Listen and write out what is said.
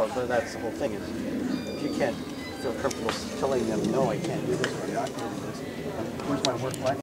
but that's the whole thing is, if you can't feel comfortable telling them, no, I can't do this, or I can't do this, where's my work life?